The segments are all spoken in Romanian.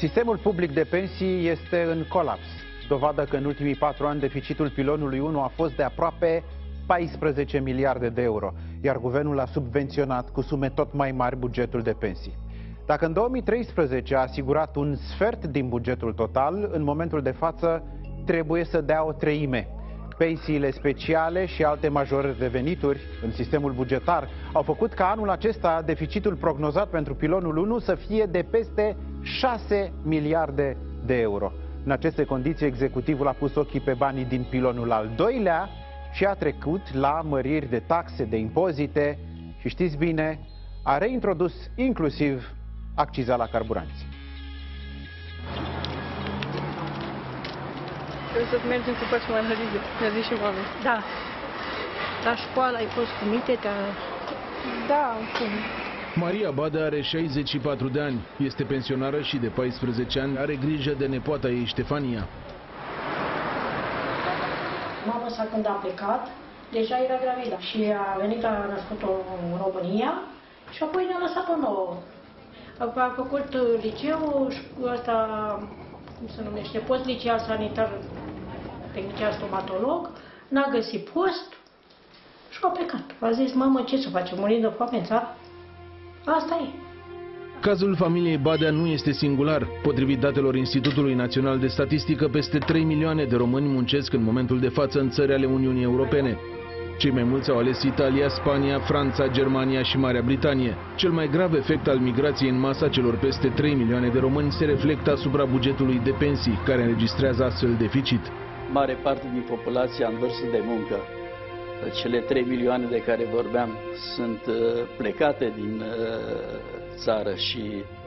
Sistemul public de pensii este în colaps. Dovadă că în ultimii 4 ani deficitul pilonului 1 a fost de aproape 14 miliarde de euro, iar guvernul a subvenționat cu sume tot mai mari bugetul de pensii. Dacă în 2013 a asigurat un sfert din bugetul total, în momentul de față trebuie să dea o treime. Pensiile speciale și alte majorări de venituri în sistemul bugetar au făcut ca anul acesta deficitul prognozat pentru pilonul 1 să fie de peste 6 miliarde de euro. În aceste condiții, executivul a pus ochii pe banii din pilonul al doilea și a trecut la măriri de taxe, de impozite și, știți bine, a reintrodus inclusiv acciza la carburanți. Trebuie să mergem cu pași mai hărize, mi-a zis și mami. Da. La școală ai fost cu minte? Da, cum? Maria Badea are 64 de ani, este pensionară și de 14 ani are grijă de nepoata ei, Ștefania. Mama sa când a plecat, deja era gravidă și a venit la născut-o în România și apoi ne-a lăsat-o nouă. A făcut liceul ăsta, cum se numește, post liceal sanitar, tehnician stomatolog, n-a găsit post și a plecat. A zis, mamă, ce să facem, murim de foame în țară? Asta e. Cazul familiei Badea nu este singular. Potrivit datelor Institutului Național de Statistică, peste 3 milioane de români muncesc în momentul de față în țări ale Uniunii Europene. Cei mai mulți au ales Italia, Spania, Franța, Germania și Marea Britanie. Cel mai grav efect al migrației în masa celor peste 3 milioane de români se reflectă asupra bugetului de pensii, care înregistrează astfel deficit. Mare parte din populația în vârstă de muncă, cele 3 milioane de care vorbeam, sunt plecate din țară și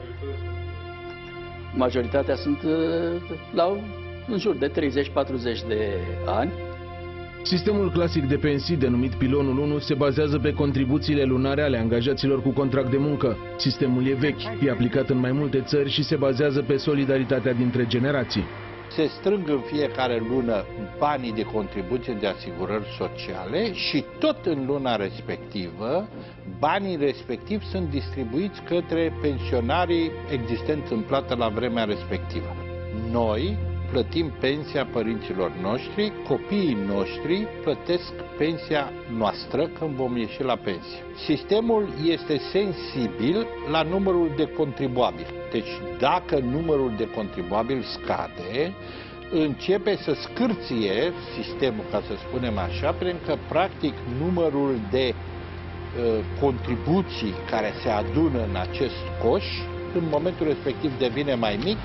majoritatea sunt în jur de 30-40 de ani. Sistemul clasic de pensii, denumit pilonul 1, se bazează pe contribuțiile lunare ale angajaților cu contract de muncă. Sistemul e vechi, e aplicat în mai multe țări și se bazează pe solidaritatea dintre generații. Se strâng în fiecare lună banii de contribuție de asigurări sociale și tot în luna respectivă, banii respectivi sunt distribuiți către pensionarii existenți în plată la vremea respectivă. Noi plătim pensia părinților noștri, copiii noștri plătesc pensia noastră când vom ieși la pensie. Sistemul este sensibil la numărul de contribuabili. Deci dacă numărul de contribuabili scade, începe să scârție sistemul, ca să spunem așa, pentru că practic numărul de contribuții care se adună în acest coș, în momentul respectiv devine mai mic.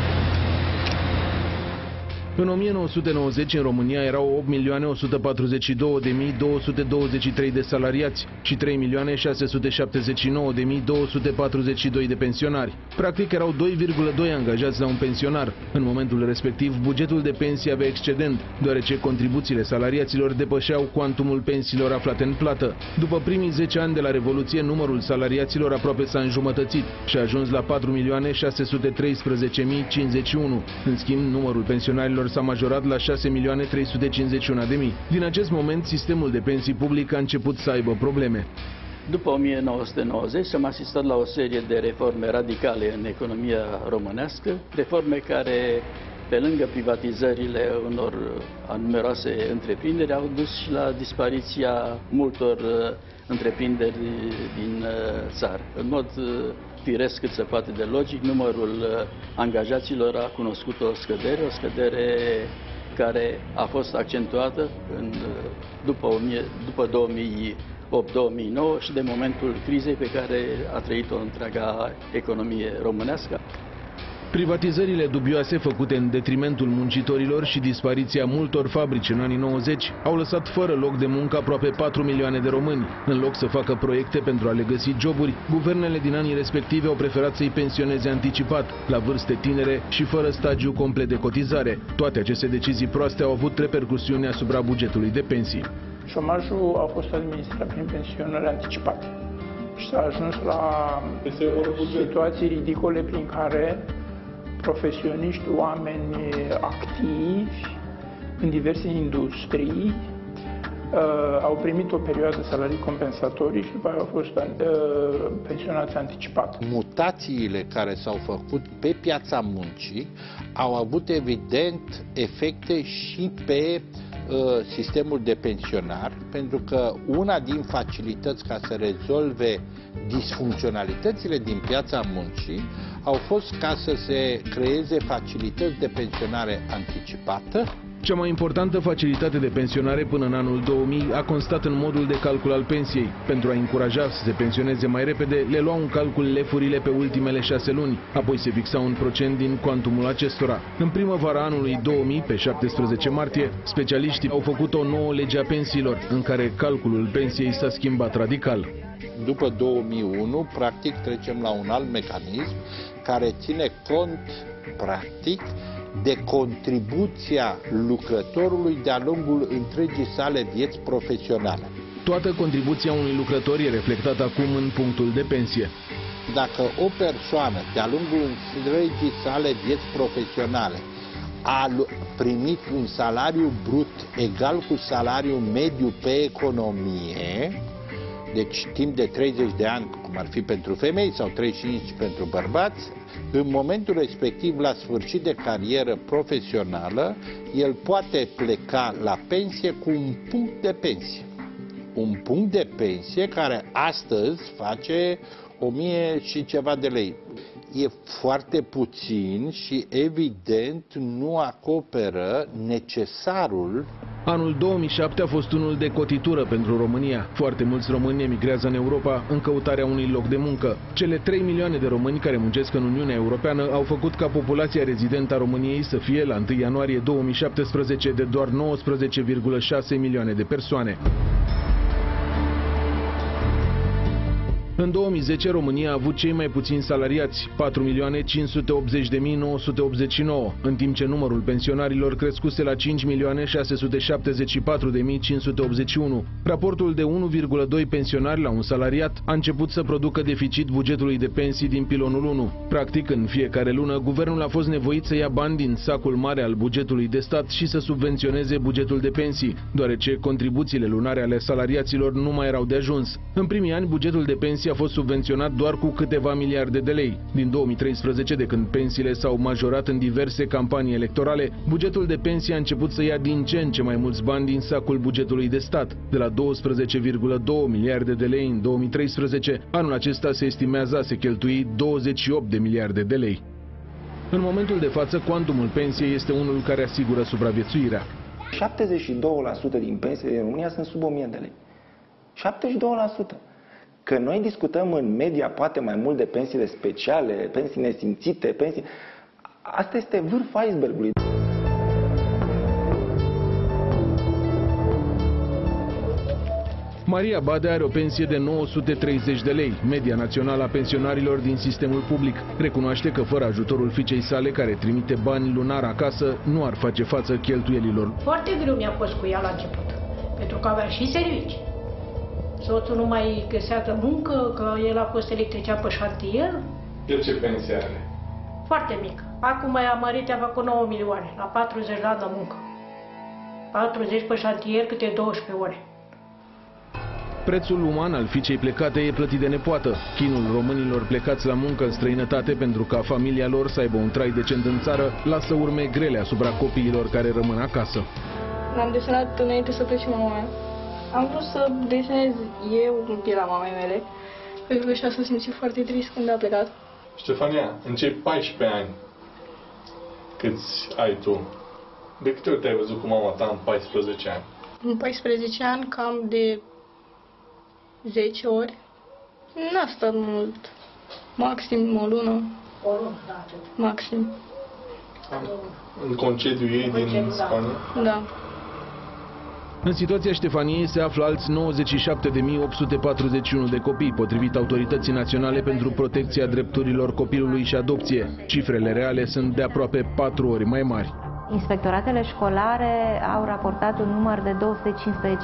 În 1990, în România, erau 8.142.223 de salariați și 3.679.242 de pensionari. Practic, erau 2,2 angajați la un pensionar. În momentul respectiv, bugetul de pensii avea excedent, deoarece contribuțiile salariaților depășeau cuantumul pensiilor aflate în plată. După primii 10 ani de la Revoluție, numărul salariaților aproape s-a înjumătățit și a ajuns la 4.613.051. În schimb, numărul pensionarilor s-a majorat la 6.351.000. Din acest moment, sistemul de pensii public a început să aibă probleme. După 1990 am asistat la o serie de reforme radicale în economia românească, reforme care, pe lângă privatizările unor numeroase întreprinderi, au dus și la dispariția multor întreprinderi din țară. În mod firesc cât se poate de logic, numărul angajaților a cunoscut o scădere care a fost accentuată după 2008-2009 și de momentul crizei pe care a trăit-o întreaga economie românească. Privatizările dubioase făcute în detrimentul muncitorilor și dispariția multor fabrici în anii 90 au lăsat fără loc de muncă aproape 4 milioane de români. În loc să facă proiecte pentru a le găsi joburi, guvernele din anii respective au preferat să-i pensioneze anticipat, la vârste tinere și fără stagiu complet de cotizare. Toate aceste decizii proaste au avut repercusiuni asupra bugetului de pensii. Șomajul a fost administrat prin pensionări anticipate și s-a ajuns la situații ridicole prin care profesioniști, oameni activi în diverse industrii au primit o perioadă salarii compensatorii și după aia au fost pensionați anticipat. Mutațiile care s-au făcut pe piața muncii au avut evident efecte și pe sistemul de pensionar, pentru că una din facilități ca să rezolve disfuncționalitățile din piața muncii au fost ca să se creeze facilități de pensionare anticipată. Cea mai importantă facilitate de pensionare până în anul 2000 a constat în modul de calcul al pensiei. Pentru a încuraja să se pensioneze mai repede, le luau în calcul lefurile pe ultimele 6 luni, apoi se fixa un procent din cuantumul acestora. În primăvara anului 2000, pe 17 martie, specialiștii au făcut o nouă lege a pensiilor, în care calculul pensiei s-a schimbat radical. După 2001, practic, trecem la un alt mecanism care ține cont, practic, de contribuția lucrătorului de-a lungul întregii sale vieți profesionale. Toată contribuția unui lucrător e reflectată acum în punctul de pensie. Dacă o persoană de-a lungul întregii sale vieți profesionale a primit un salariu brut egal cu salariul mediu pe economie, deci timp de 30 de ani, cum ar fi pentru femei, sau 35 pentru bărbați, în momentul respectiv, la sfârșit de carieră profesională, el poate pleca la pensie cu un punct de pensie. Un punct de pensie care astăzi face 1000 și ceva de lei. E foarte puțin și, evident, nu acoperă necesarul. Anul 2007 a fost unul de cotitură pentru România. Foarte mulți români emigrează în Europa în căutarea unui loc de muncă. Cele 3 milioane de români care muncesc în Uniunea Europeană au făcut ca populația rezidentă a României să fie, la 1 ianuarie 2017, de doar 19,6 milioane de persoane. În 2010, România a avut cei mai puțini salariați, 4.580.989, în timp ce numărul pensionarilor crescuse la 5.674.581. Raportul de 1,2 pensionari la un salariat a început să producă deficit bugetului de pensii din pilonul 1. Practic, în fiecare lună, guvernul a fost nevoit să ia bani din sacul mare al bugetului de stat și să subvenționeze bugetul de pensii, deoarece contribuțiile lunare ale salariaților nu mai erau de ajuns. În primii ani, bugetul de pensii a fost subvenționat doar cu câteva miliarde de lei. Din 2013, de când pensiile s-au majorat în diverse campanii electorale, bugetul de pensii a început să ia din ce în ce mai mulți bani din sacul bugetului de stat. De la 12,2 miliarde de lei în 2013, anul acesta se estimează a se cheltui 28 de miliarde de lei. În momentul de față, cuantumul pensiei este unul care asigură supraviețuirea. 72% din pensiile din România sunt sub 1000 de lei. 72%. Că noi discutăm în media poate mai mult de pensiile speciale, pensii nesimțite, pensii... Asta este vârful icebergului. Maria Bade are o pensie de 930 de lei, media națională a pensionarilor din sistemul public. Recunoaște că fără ajutorul fiicei sale, care trimite bani lunar acasă, nu ar face față cheltuielilor. Foarte greu mi-a fost cu ea la început, pentru că avea și servicii. Soțul nu mai găsează muncă, că el a fost electrician pe șantier. De ce pensie are? Foarte mic. Acum mai a mărit, a făcut 9 milioane, la 40 de ani de muncă. 40 pe șantier, câte 12 ore. Prețul uman al fiicei plecate e plătit de nepoată. Chinul românilor plecați la muncă în străinătate pentru ca familia lor să aibă un trai decent în țară lasă urme grele asupra copiilor care rămân acasă. L-am desenat înainte să plece mama mea. Am vrut să desenez eu în pielea mamei mele, pentru că și-a s-a simțit foarte trist când a plecat. Ștefania, în cei 14 ani câți ai tu, de câte ori te-ai văzut cu mama ta în 14 ani? În 14 ani cam de 10 ori. N-a stat mult. Maxim o lună. O lună, da. Maxim. În concediu ei din Spania? Da. În situația Ștefaniei se află alți 97.841 de copii, potrivit Autorității Naționale pentru Protecția Drepturilor Copilului și Adopție. Cifrele reale sunt de aproape 4 ori mai mari. Inspectoratele școlare au raportat un număr de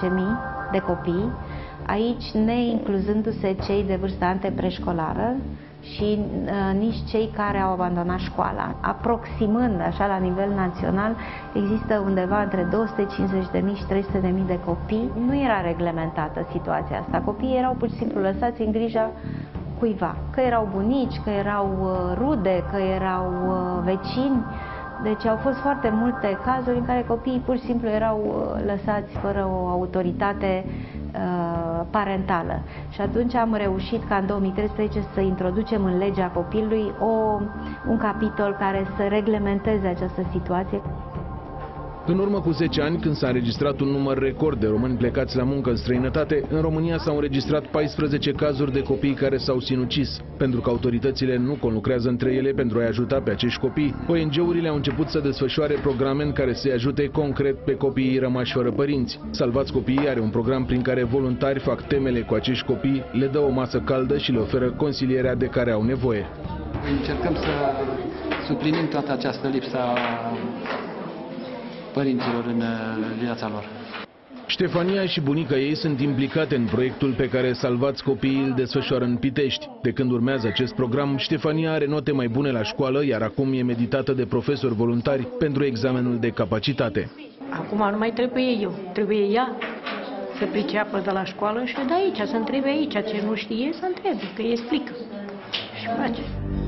215.000 de copii, aici neincluzându-se cei de vârstă antepreșcolară, și nici cei care au abandonat școala. Aproximând, așa, la nivel național, există undeva între 250.000 și 300.000 de copii. Nu era reglementată situația asta. Copiii erau pur și simplu lăsați în grija cuiva. Că erau bunici, că erau rude, că erau vecini. Deci au fost foarte multe cazuri în care copiii pur și simplu erau lăsați fără o autoritate parentală. Și atunci am reușit ca în 2013 să introducem în legea copilului un capitol care să reglementeze această situație. În urmă cu 10 ani, când s-a înregistrat un număr record de români plecați la muncă în străinătate, în România s-au înregistrat 14 cazuri de copii care s-au sinucis. Pentru că autoritățile nu conlucrează între ele pentru a-i ajuta pe acești copii, ONG-urile au început să desfășoare programe în care să-i ajute concret pe copiii rămași fără părinți. Salvați Copiii are un program prin care voluntari fac temele cu acești copii, le dă o masă caldă și le oferă consilierea de care au nevoie. Încercăm să suplinim toată această lipsă a părinților în viața lor. Ștefania și bunica ei sunt implicate în proiectul pe care Salvați Copiii îl desfășoară în Pitești. De când urmează acest program, Ștefania are note mai bune la școală, iar acum e meditată de profesori voluntari pentru examenul de capacitate. Acum nu mai trebuie eu, trebuie ea să priceapă de la școală și de aici, să întrebe aici, ce nu știe, să întrebe, că îi explică și face.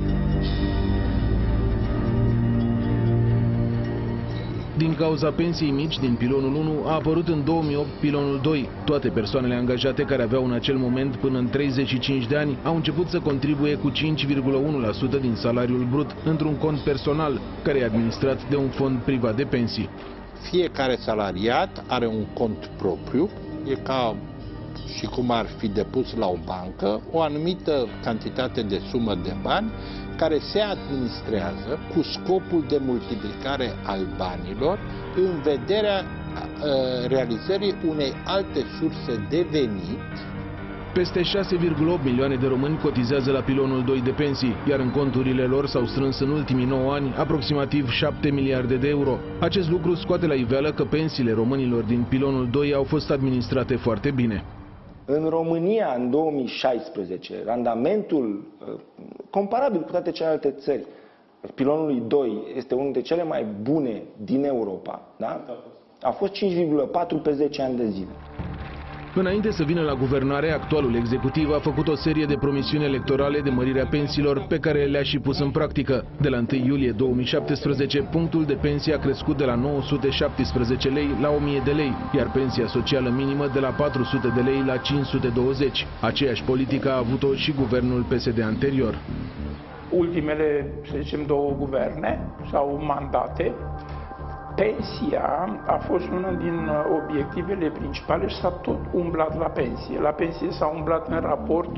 Din cauza pensiei mici din pilonul 1 a apărut în 2008 pilonul 2. Toate persoanele angajate care aveau în acel moment până în 35 de ani au început să contribuie cu 5,1% din salariul brut într-un cont personal, care e administrat de un fond privat de pensii. Fiecare salariat are un cont propriu, e ca și cum ar fi depus la o bancă, o anumită cantitate de sumă de bani care se administrează cu scopul de multiplicare al banilor în vederea realizării unei alte surse de venit. Peste 6,8 milioane de români cotizează la pilonul 2 de pensii, iar în conturile lor s-au strâns în ultimii 9 ani aproximativ 7 miliarde de euro. Acest lucru scoate la iveală că pensiile românilor din pilonul 2 au fost administrate foarte bine. În România, în 2016, randamentul comparabil cu toate celelalte țări, pilonului 2 este unul dintre cele mai bune din Europa. Da? A fost 5,4 pe 10 ani de zile. Înainte să vină la guvernare, actualul executiv a făcut o serie de promisiuni electorale de mărire a pensiilor pe care le-a și pus în practică. De la 1 iulie 2017, punctul de pensie a crescut de la 917 lei la 1000 de lei, iar pensia socială minimă de la 400 de lei la 520. Aceeași politică a avut-o și guvernul PSD anterior. Ultimele, să zicem, 2 guverne sau mandate, pensia a fost una din obiectivele principale și s-a tot umblat la pensie. La pensie s-a umblat în raport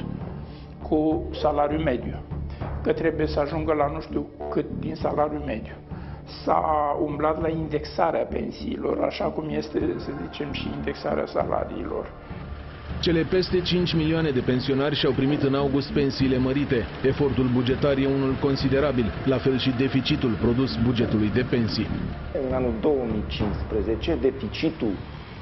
cu salariul mediu, că trebuie să ajungă la nu știu cât din salariul mediu. S-a umblat la indexarea pensiilor, așa cum este, să zicem, și indexarea salariilor. Cele peste 5 milioane de pensionari și-au primit în august pensiile mărite. Efortul bugetar e unul considerabil, la fel și deficitul produs bugetului de pensii. În anul 2015, deficitul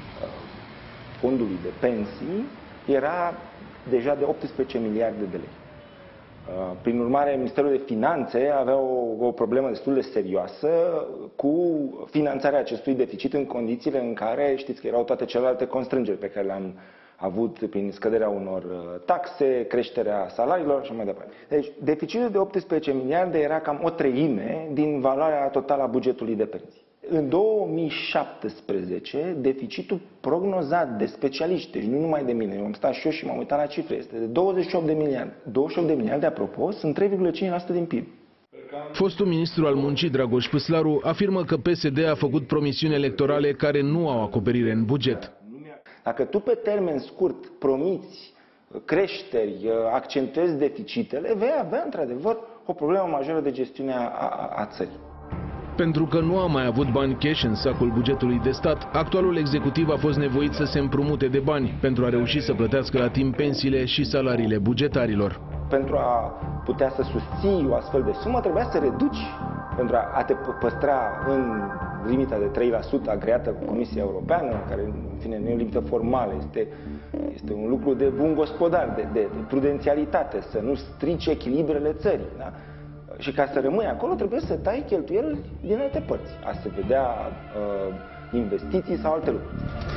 fondului de pensii era deja de 18 miliarde de lei. Prin urmare, Ministerul de Finanțe avea o problemă destul de serioasă cu finanțarea acestui deficit în condițiile în care, știți că erau toate celelalte constrângeri pe care le-am avut prin scăderea unor taxe, creșterea salariilor și mai departe. Deci, deficitul de 18 miliarde era cam o treime din valoarea totală a bugetului de pensii. În 2017, deficitul prognozat de specialiști, deci nu numai de mine, eu am stat și eu și m-am uitat la cifre, este de 28 de miliarde. 28 de miliarde, apropo, sunt 3,5% din PIB. Fostul ministru al muncii, Dragoș Păslaru, afirmă că PSD a făcut promisiuni electorale care nu au acoperire în buget. Dacă tu pe termen scurt promiți creșteri, accentuezi deficitele, vei avea într-adevăr o problemă majoră de gestiune a țării. Pentru că nu a mai avut bani cash în sacul bugetului de stat, actualul executiv a fost nevoit să se împrumute de bani pentru a reuși să plătească la timp pensiile și salariile bugetarilor. Pentru a putea să susții o astfel de sumă, trebuia să reduci pentru a te păstra în limita de 3% agreată cu Comisia Europeană, care în fine nu e o limită formală, este un lucru de bun gospodar, de prudențialitate, să nu strice echilibrele țării. Da? Și ca să rămâi acolo trebuie să tai cheltuieli din alte părți, a se vedea investiții sau alte lucruri.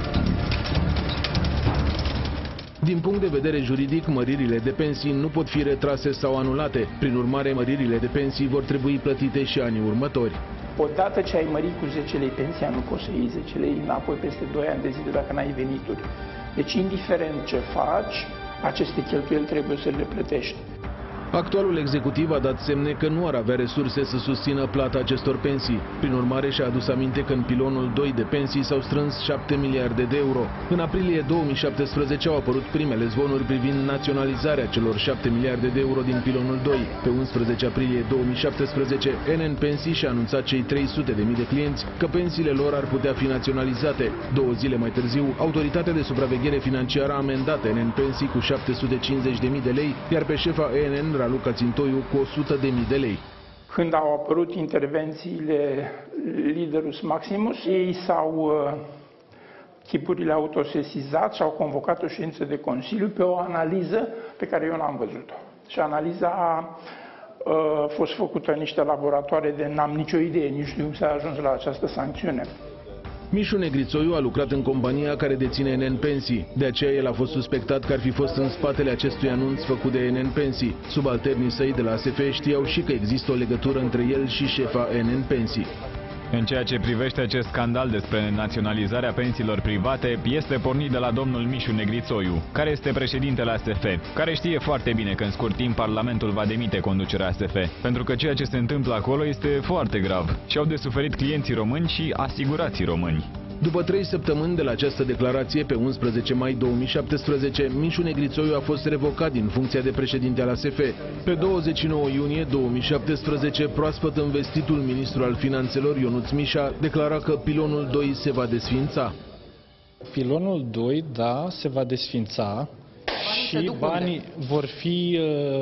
Din punct de vedere juridic, măririle de pensii nu pot fi retrase sau anulate. Prin urmare, măririle de pensii vor trebui plătite și anii următori. Odată ce ai mărit cu 10 lei pensia, nu poți să iei 10 lei înapoi peste 2 ani de zile dacă n-ai venituri. Deci, indiferent ce faci, aceste cheltuieli trebuie să le plătești. Actualul executiv a dat semne că nu ar avea resurse să susțină plata acestor pensii. Prin urmare, și-a adus aminte că în pilonul 2 de pensii s-au strâns 7 miliarde de euro. În aprilie 2017 au apărut primele zvonuri privind naționalizarea celor 7 miliarde de euro din pilonul 2. Pe 11 aprilie 2017, NN Pensii și-a anunțat cei 300.000 de clienți că pensiile lor ar putea fi naționalizate. 2 zile mai târziu, Autoritatea de Supraveghere Financiară a amendat NN Pensii cu 750.000 de lei, iar pe șefa ENN, Raluca Țintoiu, cu 100.000 de lei. Când au apărut intervențiile Liderus Maximus, ei s-au chipurile autosesizat și au convocat o ședință de Consiliu pe o analiză pe care eu n-am văzut-o. Și analiza a fost făcută în niște laboratoare de n-am nicio idee, nici nu știu cum s-a ajuns la această sancțiune. Mișu Negrițoiu a lucrat în compania care deține NN Pensii. De aceea el a fost suspectat că ar fi fost în spatele acestui anunț făcut de NN Pensii. Subalternii săi de la ASF știau și că există o legătură între el și șefa NN Pensii. În ceea ce privește acest scandal despre naționalizarea pensiilor private, este pornit de la domnul Mișu Negrițoiu, care este președintele ASF, care știe foarte bine că în scurt timp Parlamentul va demite conducerea ASF, pentru că ceea ce se întâmplă acolo este foarte grav și au de suferit clienții români și asigurații români. După 3 săptămâni de la această declarație, pe 11 mai 2017, Mișu Negrițoiu a fost revocat din funcția de președinte al ASF. Pe 29 iunie 2017, proaspăt învestitul ministru al finanțelor, Ionuț Mișa, declara că pilonul 2 se va desființa. Pilonul 2, da, se va desființa și banii vor fi...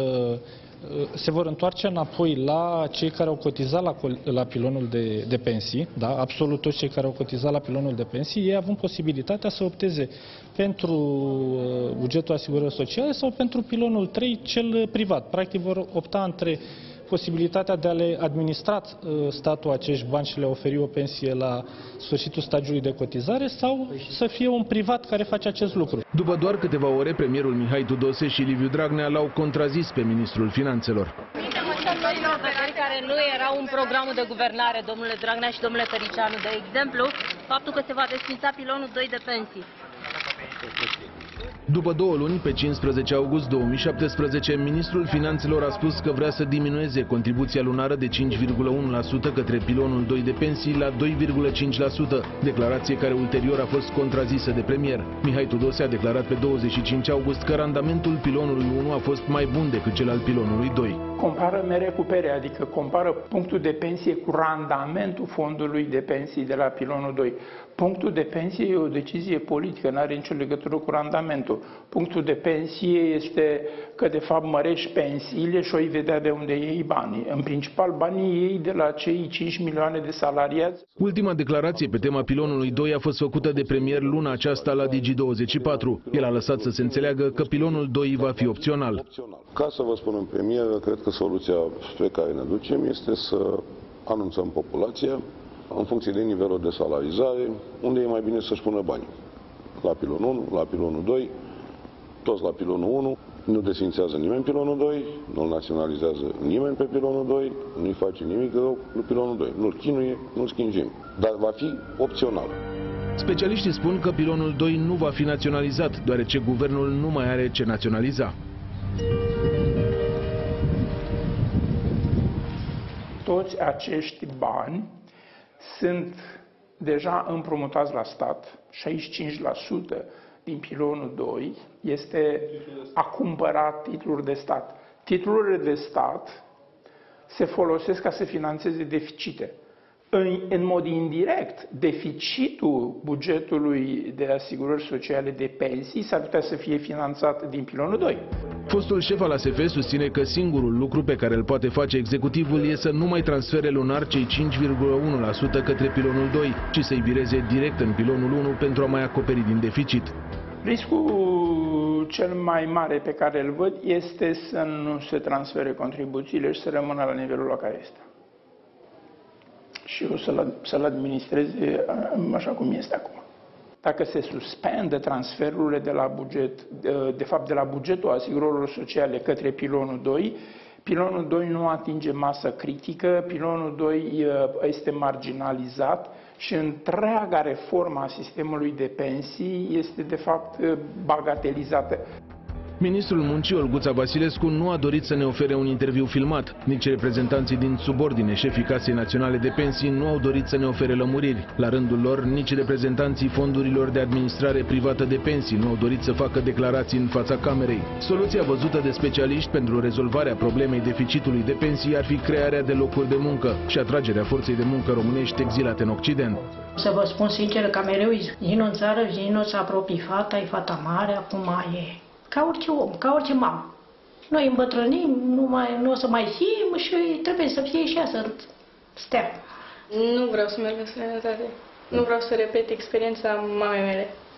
se vor întoarce înapoi la cei care au cotizat la pilonul de pensii, da? Absolut toți cei care au cotizat la pilonul de pensii, ei având posibilitatea să opteze pentru bugetul asigurării sociale sau pentru pilonul 3, cel privat. Practic vor opta între posibilitatea de a le administra statul acești bani și le oferi o pensie la sfârșitul stagiului de cotizare sau să fie un privat care face acest lucru. După doar câteva ore, premierul Mihai Tudose și Liviu Dragnea l-au contrazis pe ministrul finanțelor. Care nu erau în programul de guvernare, domnule Dragnea și domnule Tăricianu, de exemplu, faptul că se va desființa pilonul 2 de pensii. După 2 luni, pe 15 august 2017, ministrul finanțelor a spus că vrea să diminueze contribuția lunară de 5,1% către pilonul 2 de pensii la 2,5%, declarație care ulterior a fost contrazisă de premier. Mihai Tudose a declarat pe 25 august că randamentul pilonului 1 a fost mai bun decât cel al pilonului 2. Compară mere cu pere, adică compară punctul de pensie cu randamentul fondului de pensii de la pilonul 2. Punctul de pensie e o decizie politică, nu are nicio legătură cu randamentul. Punctul de pensie este că de fapt mărești pensiile și o îi vedea de unde iei banii. În principal banii iei de la cei 5 milioane de salariați. Ultima declarație pe tema pilonului 2 a fost făcută de premier luna aceasta la Digi24. El a lăsat să se înțeleagă că pilonul 2 va fi opțional. Ca să vă spun în premieră, cred că soluția spre care ne ducem este să anunțăm populația în funcție de nivelul de salarizare, unde e mai bine să-și pună banii. La pilonul 1, la pilonul 2, toți la pilonul 1, nu desfințează nimeni pilonul 2, nu-l naționalizează nimeni pe pilonul 2, nu-i face nimic rău lui pilonul 2. Nu-l chinuie, nu-l schingim, dar va fi opțional. Specialiștii spun că pilonul 2 nu va fi naționalizat, deoarece guvernul nu mai are ce naționaliza. Toți acești bani sunt deja împrumutați la stat. 65% din pilonul 2 este a cumpăra titluri de stat. Titlurile de stat se folosesc ca să finanțeze deficite. În mod indirect, deficitul bugetului de asigurări sociale de pensii s-ar putea să fie finanțat din pilonul 2. Fostul șef al ASF susține că singurul lucru pe care îl poate face executivul e să nu mai transfere lunar cei 5,1% către pilonul 2, ci să-i vireze direct în pilonul 1 pentru a mai acoperi din deficit. Riscul cel mai mare pe care îl văd este să nu se transfere contribuțiile și să rămână la nivelul la care este. Și o să-l administreze așa cum este acum. Dacă se suspendă transferurile de la buget, de fapt de la bugetul asigurărilor sociale către pilonul 2, pilonul 2 nu atinge masă critică, pilonul 2 este marginalizat și întreaga reformă a sistemului de pensii este de fapt bagatelizată. Ministrul Muncii, Olguța Vasilescu, nu a dorit să ne ofere un interviu filmat. Nici reprezentanții din subordine, șefii Casei Naționale de Pensii, nu au dorit să ne ofere lămuriri. La rândul lor, nici reprezentanții fondurilor de administrare privată de pensii nu au dorit să facă declarații în fața Camerei. Soluția văzută de specialiști pentru rezolvarea problemei deficitului de pensii ar fi crearea de locuri de muncă și atragerea forței de muncă românești exilate în Occident. Să vă spun sincer că mereu vin în țară, vin, o să apropii fata, e fata mare, acum e ca orice om, ca orice mamă. Noi îmbătrânim, nu o să mai simt și trebuie să fie și ea să stea. Nu vreau să merg în străinătate. Nu vreau să repet experiența mamei mele.